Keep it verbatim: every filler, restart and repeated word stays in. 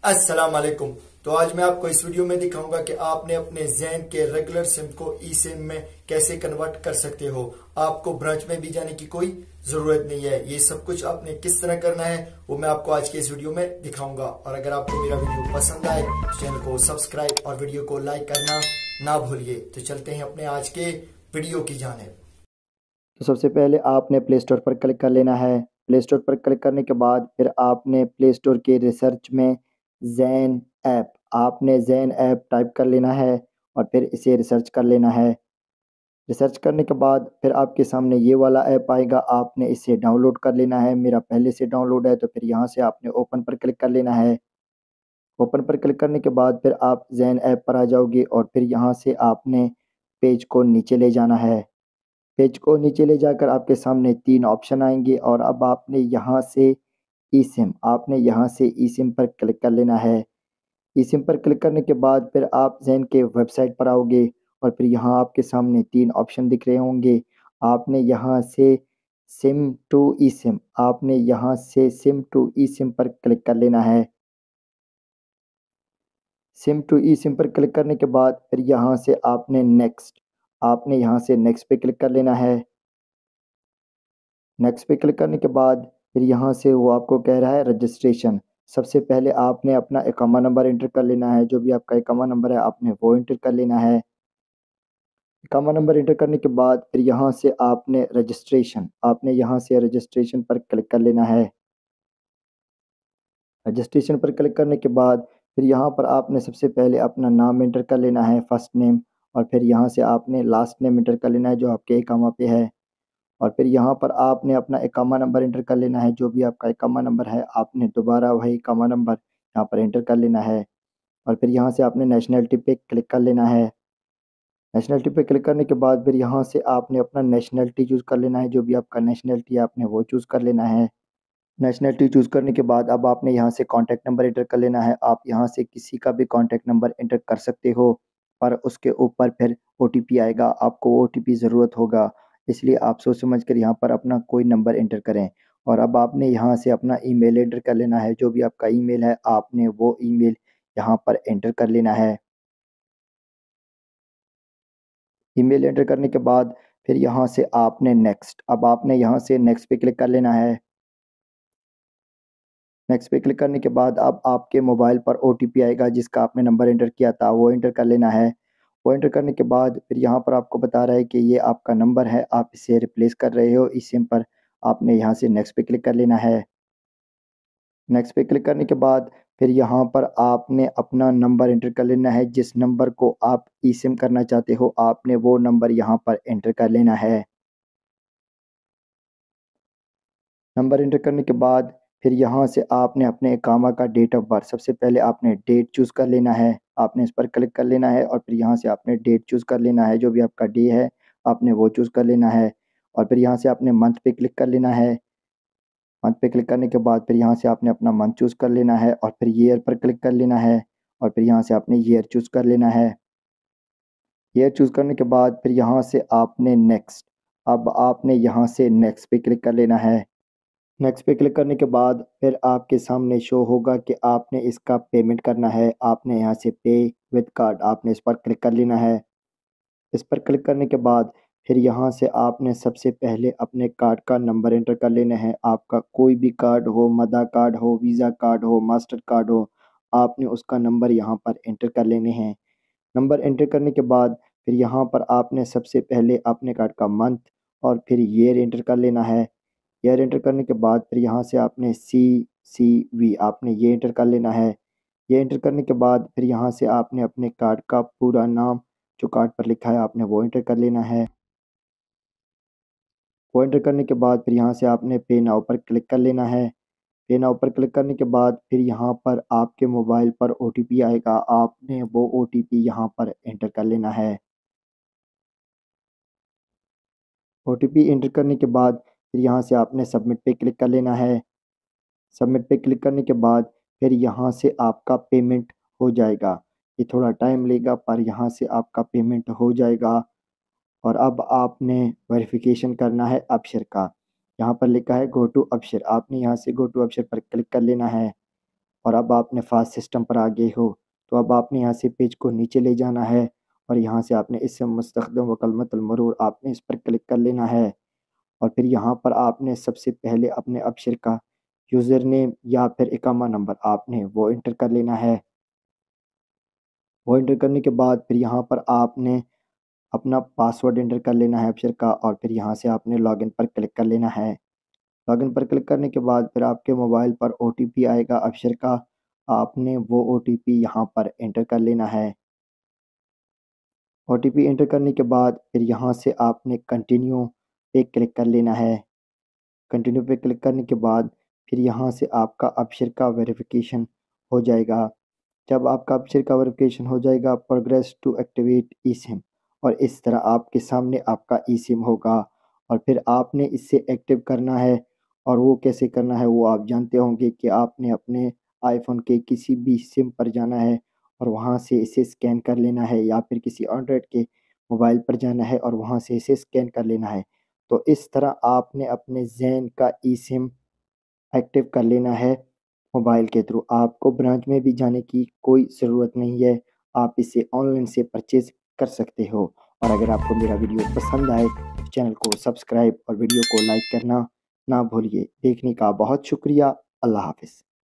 अस्सलाम वालेकुम। तो आज मैं आपको इस वीडियो में दिखाऊंगा कि आपने अपने ज़ैन के रेगुलर सिम को ई सिम में कैसे कन्वर्ट कर सकते हो। आपको ब्रांच में भी जाने की कोई जरूरत नहीं है। ये सब कुछ आपने किस तरह करना है वो मैं आपको आज के इस वीडियो में दिखाऊंगा। और अगर आपको मेरा वीडियो पसंद आए तो चैनल को सब्सक्राइब और वीडियो को लाइक करना ना भूलिए। तो चलते हैं अपने आज के वीडियो की जानिब। तो सबसे पहले आपने प्ले स्टोर पर क्लिक कर लेना है। प्ले स्टोर पर क्लिक करने के बाद फिर आपने प्ले स्टोर के रिसर्च में ज़ैन ऐप आपने ज़ैन ऐप टाइप कर लेना है और फिर इसे रिसर्च कर लेना है। रिसर्च करने के बाद फिर आपके सामने ये वाला ऐप आएगा, आपने इसे डाउनलोड कर लेना है। मेरा पहले से डाउनलोड है तो फिर यहाँ से आपने ओपन पर क्लिक कर लेना है। ओपन पर क्लिक करने के बाद फिर आप ज़ैन ऐप पर आ जाओगे और फिर यहाँ से आपने पेज को नीचे ले जाना है। पेज को नीचे ले जाकर आपके सामने तीन ऑप्शन आएंगे और अब आपने यहाँ से ई सिम आपने यहाँ से ई सिम पर क्लिक कर लेना है। ई सिम पर क्लिक करने के बाद फिर आप ज़ैन के वेबसाइट पर आओगे और फिर यहाँ आपके सामने तीन ऑप्शन दिख रहे होंगे। आपने यहाँ से सिम टू ई सिम आपने यहाँ से सिम टू ई सिम पर क्लिक कर लेना है। सिम टू ई सिम पर क्लिक करने के बाद फिर यहाँ से आपने नेक्स्ट आपने यहाँ से नेक्स्ट पे क्लिक कर लेना है। नेक्स्ट पे क्लिक करने के बाद फिर यहाँ से वो आपको कह रहा है रजिस्ट्रेशन। सबसे पहले आपने अपना इकामा नंबर एंटर कर लेना है। जो भी आपका इकामा नंबर है आपने वो एंटर कर लेना है। इकामा नंबर एंटर करने के बाद फिर यहाँ से आपने रजिस्ट्रेशन आपने यहाँ से रजिस्ट्रेशन पर क्लिक कर लेना है। रजिस्ट्रेशन पर क्लिक करने के बाद फिर यहाँ पर आपने सबसे पहले अपना नाम एंटर कर लेना है, फर्स्ट नेम, और फिर यहाँ से आपने लास्ट नेम एंटर कर लेना है जो आपके इकामा पे है। और फिर यहाँ पर आपने अपना इकामा नंबर एंटर कर लेना है। जो भी आपका इकामा नंबर है आपने दोबारा वही इकामा नंबर यहाँ पर एंटर कर लेना है। और फिर यहाँ से आपने नेशनलिटी पे क्लिक कर लेना है। नेशनलिटी पे क्लिक करने के बाद फिर यहाँ से आपने अपना नेशनलिटी चूज़ कर लेना है। जो भी आपका नेशनलिटी है आपने वो चूज़ कर लेना है। नेशनलिटी चूज़ करने के बाद अब आपने यहाँ से कॉन्टैक्ट नंबर एंटर कर लेना है। आप यहाँ से किसी का भी कॉन्टैक्ट नंबर एंटर कर सकते हो, पर उसके ऊपर फिर ओ टी पी आएगा, आपको ओ टी पी ज़रूरत होगा, इसलिए आप सोच समझ कर यहाँ पर अपना कोई नंबर एंटर करें। और अब आपने यहाँ से अपना ईमेल एंटर कर लेना है। जो भी आपका ईमेल है आपने वो ईमेल यहाँ पर एंटर कर लेना है। ईमेल एंटर करने के बाद फिर यहाँ से आपने नेक्स्ट अब आपने यहाँ से नेक्स्ट पे क्लिक कर लेना है। नेक्स्ट पे क्लिक करने के बाद अब आपके मोबाइल पर ओ टी पी आएगा, जिसका आपने नंबर एंटर किया था वो एंटर कर लेना है। वो एंटर करने के बाद फिर यहाँ पर आपको बता रहा है कि ये आपका नंबर है, आप इसे रिप्लेस कर रहे हो इस सिम पर। आपने यहाँ से नेक्स्ट पे क्लिक कर लेना है। नेक्स्ट पे क्लिक करने के बाद फिर यहाँ पर आपने अपना नंबर एंटर कर लेना है। जिस नंबर को आप ई सिम करना चाहते हो आपने वो नंबर यहाँ पर एंटर कर लेना है। नंबर एंटर करने के बाद फिर यहाँ से आपने अपने इकामा का डेट ऑफ बर्थ सबसे पहले आपने डेट चूज़ कर लेना है। आपने इस पर क्लिक कर लेना है और फिर यहाँ से आपने डेट चूज़ कर लेना है। जो भी आपका डे है आपने वो चूज़ कर लेना है। और फिर यहाँ से आपने मंथ पे क्लिक कर लेना है। मंथ पे क्लिक करने के बाद फिर यहाँ से आपने अपना मंथ चूज़ कर लेना है और फिर ईयर पर क्लिक कर लेना है। और फिर यहाँ से आपने ईयर चूज़ कर लेना है। ईयर चूज़ करने के बाद फिर यहाँ से आपने नेक्स्ट अब आपने यहाँ से नेक्स्ट पे क्लिक कर लेना है। नेक्स्ट पे क्लिक करने के बाद फिर आपके सामने शो होगा कि आपने इसका पेमेंट करना है। आपने यहाँ से पे विद कार्ड आपने इस पर क्लिक कर लेना है। इस पर क्लिक करने के बाद फिर यहाँ से आपने सबसे पहले अपने कार्ड का नंबर एंटर कर लेना है। आपका कोई भी कार्ड हो, मदा कार्ड हो, वीज़ा कार्ड हो, मास्टर कार्ड हो, आपने उसका नंबर यहाँ पर एंटर कर लेने हैं। नंबर एंटर करने के बाद फिर यहाँ पर आपने सबसे पहले अपने कार्ड का मंथ और फिर ईयर एंटर कर लेना है। ईयर एंटर करने के बाद फिर यहाँ से आपने सी सी वी आपने ये एंटर कर लेना है। ये एंटर करने के बाद फिर यहाँ से आपने अपने कार्ड का पूरा नाम जो कार्ड पर लिखा है आपने वो एंटर कर लेना है। वो एंटर करने के बाद फिर यहाँ से आपने पे नाउ पर क्लिक कर लेना है। पे नाउ पर क्लिक करने के बाद फिर यहाँ पर आपके मोबाइल पर ओ टी पी आएगा, आपने वो ओ टी पी यहाँ पर एंटर कर लेना है। ओ टी पी एंटर करने के बाद फिर यहाँ से आपने सबमिट पे क्लिक कर लेना है। सबमिट पे क्लिक करने के बाद फिर यहाँ से आपका पेमेंट हो जाएगा। ये थोड़ा टाइम लेगा पर यहाँ से आपका पेमेंट हो जाएगा। और अब आपने वेरिफिकेशन करना है अबशर का। यहाँ पर लिखा है गो टू अबशर, आपने यहाँ से गो टू अबशर पर क्लिक कर लेना है। और अब आपने फास्ट सिस्टम पर आ गए हो। तो अब आपने यहाँ से पेज को नीचे ले जाना है और यहाँ से आपने इससे मुस्तखदम व कलमतुल मरूर आपने इस पर क्लिक कर लेना है। और फिर यहाँ पर आपने सबसे पहले अपने अबशर का यूज़र नेम या फिर इकामा नंबर आपने वो इंटर कर लेना है। वो इंटर करने के बाद फिर यहाँ पर आपने अपना पासवर्ड इंटर कर लेना है अबशर का, और फिर यहाँ से आपने लॉगिन पर क्लिक कर लेना है। लॉगिन पर क्लिक करने के बाद फिर आपके मोबाइल पर ओ टी पी आएगा अबशर का, आपने वो ओ टी पी यहाँ पर एंटर कर लेना है। ओ टी पी एंटर करने के बाद फिर यहाँ से आपने कंटिन्यू पे क्लिक कर लेना है। कंटिन्यू पे क्लिक करने के बाद फिर यहाँ से आपका अबशर का वेरिफिकेशन हो जाएगा। जब आपका अबशर का वेरिफिकेशन हो जाएगा, progress to activate eSIM, और इस तरह आपके सामने आपका ई सिम होगा और फिर आपने इससे एक्टिव करना है। और वो कैसे करना है वो आप जानते होंगे कि आपने अपने आईफोन के किसी भी सिम पर जाना है और वहाँ से इसे स्कैन कर लेना है, या फिर किसी एंड्रॉयड के मोबाइल पर जाना है और वहाँ से इसे स्कैन कर लेना है। तो इस तरह आपने अपने ज़ैन का ई सिम एक्टिव कर लेना है मोबाइल के थ्रू। आपको ब्रांच में भी जाने की कोई ज़रूरत नहीं है, आप इसे ऑनलाइन से परचेज़ कर सकते हो। और अगर आपको मेरा वीडियो पसंद आए तो चैनल को सब्सक्राइब और वीडियो को लाइक करना ना भूलिए। देखने का बहुत शुक्रिया। अल्लाह हाफ़िज़।